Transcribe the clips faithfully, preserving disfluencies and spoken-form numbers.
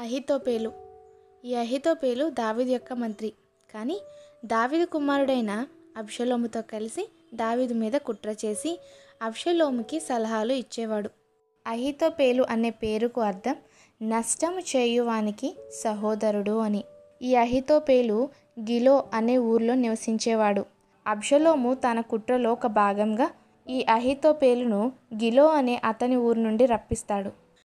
అహీతోపెలు. ఈ అహీతోపెలు దావీదు యొక్క మంత్రి. కానీ దావీదు కుమారుడైన అబ్షాలోముతో కలిసి దావీదు మీద కుట్ర చేసి అబ్షాలోముకి సలహాలు ఇచ్చేవాడు. అహీతోపెలు అనే పేరుకు అర్థం నష్టము చేయువానికి సహోదరుడు అని. ఈ అహీతోపెలు గిలో అనే ఊర్లో నివసించేవాడు. అబ్షాలోము తన కుట్రలో ఒక భాగంగా ఈ అహీతోపెలును గిలో అనే అతని ఊరు నుండి రప్పిస్తాడు.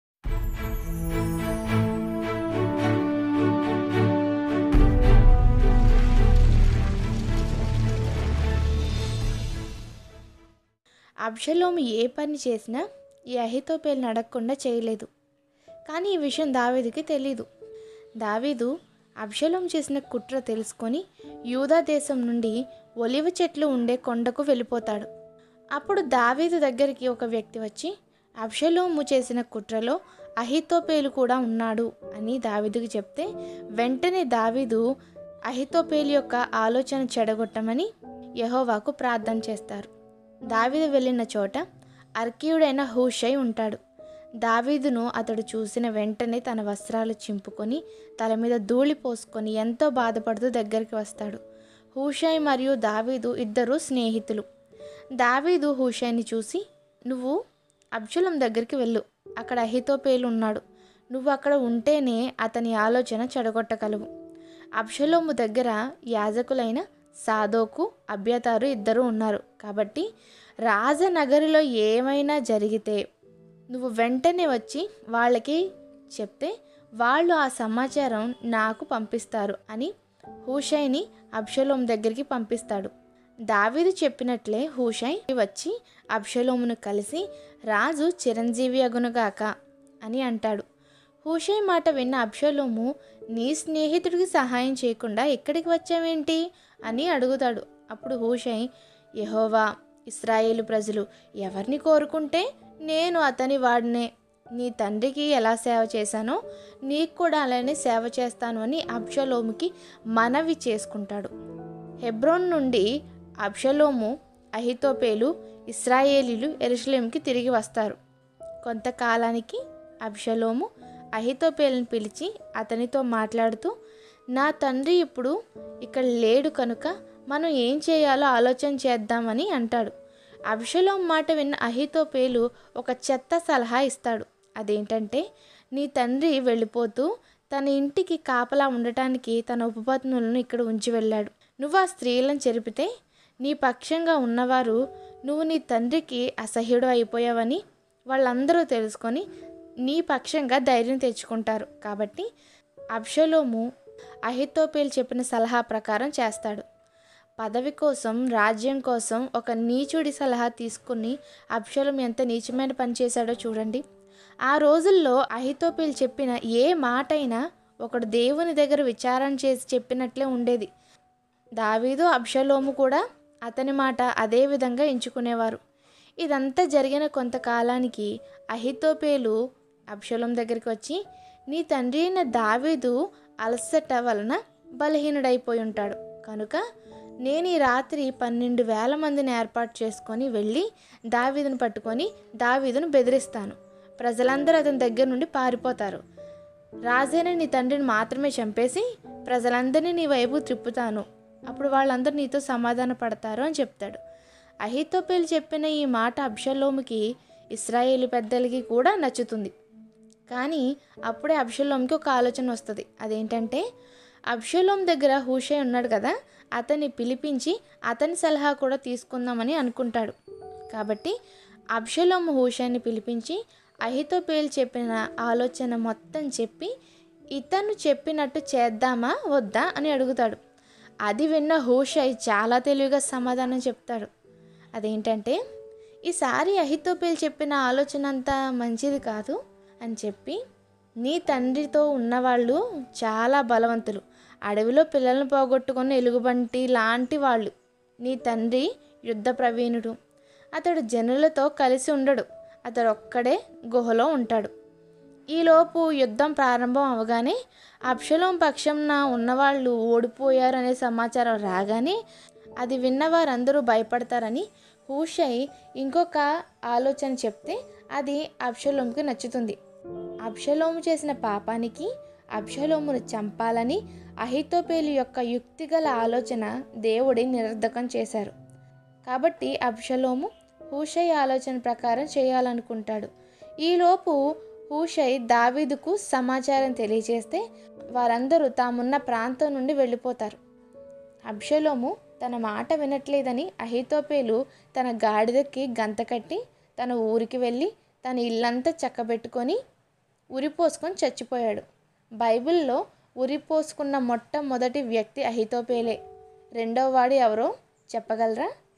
అబ్షాలోము ఏ పని చేసినా ఈ అహీతోపెలును అడగకుండా చేయలేదు. కానీ ఈ విషయం దావీదుకి తెలీదు. దావీదు అబ్షాలోము చేసిన కుట్ర తెలుసుకొని యూదా దేశం నుండి ఒలివ చెట్లు ఉండే కొండకు వెళ్ళిపోతాడు. అప్పుడు దావీదు దగ్గరికి ఒక వ్యక్తి వచ్చి అబ్షాలోము చేసిన కుట్రలో అహీతోపెలు కూడా ఉన్నాడు అని దావీదుకి చెప్తే వెంటనే దావీదు అహీతోపెలు యొక్క ఆలోచన చెడగొట్టమని యెహోవాకు ప్రార్థన చేస్తారు. దావీదు వెళ్ళిన చోట అర్కీయుడైన హూషై ఉంటాడు. దావీదును అతడు చూసిన వెంటనే తన వస్త్రాలు చింపుకొని తల మీద ధూళి పోసుకొని ఎంతో బాధపడుతూ దగ్గరికి వస్తాడు. హూషై మరియు దావీదు ఇద్దరు స్నేహితులు. దావీదు హూషైని చూసి, నువ్వు అబ్షాలోము దగ్గరికి వెళ్ళు, అక్కడ అహీతోపెలు ఉన్నాడు, నువ్వు అక్కడ ఉంటేనే అతని ఆలోచన చెడగొట్టగలవు. అబ్షాలోము దగ్గర యాజకులైన సాదోకు అబ్యాతారు ఇద్దరు ఉన్నారు కాబట్టి రాజనగరిలో ఏమైనా జరిగితే నువ్వు వెంటనే వచ్చి వాళ్ళకి చెప్తే వాళ్ళు ఆ సమాచారం నాకు పంపిస్తారు అని హూషైని అబ్షాలోము దగ్గరికి పంపిస్తాడు. దావీదు చెప్పినట్లే హూషై వచ్చి అబ్షాలోమును కలిసి రాజు చిరంజీవి అగునుగాక అని అంటాడు. హూషై మాట విన్న అబ్షాలోము, నీ స్నేహితుడికి సహాయం చేయకుండా ఎక్కడికి వచ్చావేంటి అని అడుగుతాడు. అప్పుడు హూషై, యెహోవా ఇశ్రాయేలు ప్రజలు ఎవరిని కోరుకుంటే నేను అతని వాడినే, నీ తండ్రికి ఎలా సేవ చేశానో నీకు కూడా అలానే సేవ చేస్తాను అని అబ్షాలోముకి మనవి చేసుకుంటాడు. హెబ్రోన్ నుండి అబ్షాలోము, అహీతోపెలు, ఇశ్రాయేలీలు యెరూషలేముకి తిరిగి వస్తారు. కొంతకాలానికి అబ్షాలోము అహీతోపెలును పిలిచి అతనితో మాట్లాడుతూ, నా తండ్రి ఇప్పుడు ఇక్కడ లేడు కనుక మనం ఏం చేయాలో ఆలోచన చేద్దామని అంటాడు. అబ్షాలోము మాట విన్న అహీతోపెలు ఒక చెత్త సలహా ఇస్తాడు. అదేంటంటే, నీ తండ్రి వెళ్ళిపోతూ తన ఇంటికి కాపలా ఉండటానికి తన ఉపపత్నులను ఇక్కడ ఉంచి వెళ్ళాడు. నువ్వు ఆ స్త్రీలను చెరిపితే నీ పక్షంగా ఉన్నవారు నువ్వు నీ తండ్రికి అసహ్యుడు అయిపోయావని వాళ్ళందరూ తెలుసుకొని నీ పక్షంగా ధైర్యం తెచ్చుకుంటారు. కాబట్టి అబ్షాలోము అహీతోపెలు చెప్పిన సలహా ప్రకారం చేస్తాడు. పదవి కోసం, రాజ్యం కోసం ఒక నీచుడి సలహా తీసుకుని అబ్షాలోము ఎంత నీచమైన పని చేశాడో చూడండి. ఆ రోజుల్లో అహీతోపెలు చెప్పిన ఏ మాట అయినా ఒకడు దేవుని దగ్గర విచారణ చేసి చెప్పినట్లే ఉండేది. దావీదు, అబ్షాలోము కూడా అతని మాట అదే విధంగా ఎంచుకునేవారు. ఇదంతా జరిగిన కొంతకాలానికి అహీతోపెలు అబ్షాలోము దగ్గరికి వచ్చి, నీ తండ్రి అయిన దావీదు అలసట వలన బలహీనుడైపోయి ఉంటాడు కనుక నేను ఈ రాత్రి పన్నెండు వేల మందిని ఏర్పాటు చేసుకొని వెళ్ళి దావీదును పట్టుకొని దావీదును బెదిరిస్తాను. ప్రజలందరూ అతని దగ్గర నుండి పారిపోతారు. రాజైన నీ తండ్రిని మాత్రమే చంపేసి ప్రజలందరినీ నీ వైపు త్రిప్పుతాను. అప్పుడు వాళ్ళందరూ నీతో సమాధాన పడతారు అని చెప్తాడు. అహీతోపెలు చెప్పిన ఈ మాట అబ్షాలోముకి, ఇశ్రాయేలు పెద్దలకి కూడా నచ్చుతుంది. కానీ అప్పుడే అబ్షాలోముకి ఒక ఆలోచన వస్తుంది. అదేంటంటే, అబ్షాలోము దగ్గర హూషై ఉన్నాడు కదా, అతన్ని పిలిపించి అతని సలహా కూడా తీసుకుందామని అనుకుంటాడు. కాబట్టి అబ్షాలోము హూషైని పిలిపించి అహీతోపెలు చెప్పిన ఆలోచన మొత్తం చెప్పి ఇతను చెప్పినట్టు చేద్దామా వద్దా అని అడుగుతాడు. అది విన్న హూషై చాలా తెలివిగా సమాధానం చెప్తాడు. అదేంటంటే, ఈసారి అహీతోపెలు చెప్పిన ఆలోచన అంతా మంచిది కాదు అని చెప్పి, నీ తండ్రితో ఉన్నవాళ్ళు చాలా బలవంతులు, అడవిలో పిల్లలను పోగొట్టుకుని ఎలుగుబంటి లాంటి వాళ్ళు. నీ తండ్రి యుద్ధ ప్రవీణుడు, అతడు జనులతో కలిసి ఉండడు, అతడు ఒక్కడే గుహలో ఉంటాడు. ఈలోపు యుద్ధం ప్రారంభం అవగానే అబ్షాలోము పక్షంన ఉన్నవాళ్ళు ఓడిపోయారు అనే సమాచారం రాగానే అది విన్నవారందరూ భయపడతారని హూషై ఇంకొక ఆలోచన చెప్తే అది అబ్షాలోముకి నచ్చుతుంది. అబ్షాలోము చేసిన పాపానికి అబ్షలోమును చంపాలని అహీతోపెలు యొక్క యుక్తిగల ఆలోచన దేవుడి నిరర్ధకం చేశారు. కాబట్టి అబ్షలోము హూషై ఆలోచన ప్రకారం చేయాలనుకుంటాడు. ఈలోపు హూషై దావీదుకు సమాచారం తెలియజేస్తే వారందరూ తామున్న ప్రాంతం నుండి వెళ్ళిపోతారు. అబ్షలోము తన మాట వినట్లేదని అహీతోపెలు తన గాడిదకి గంత కట్టి తన ఊరికి వెళ్ళి తన ఇల్లంతా చక్కబెట్టుకొని ఉరిపోసుకొని చచ్చిపోయాడు. బైబిల్లో ఉరిపోసుకున్న మొట్టమొదటి వ్యక్తి అహీతోపెలే. రెండో వాడు ఎవరో చెప్పగలరా?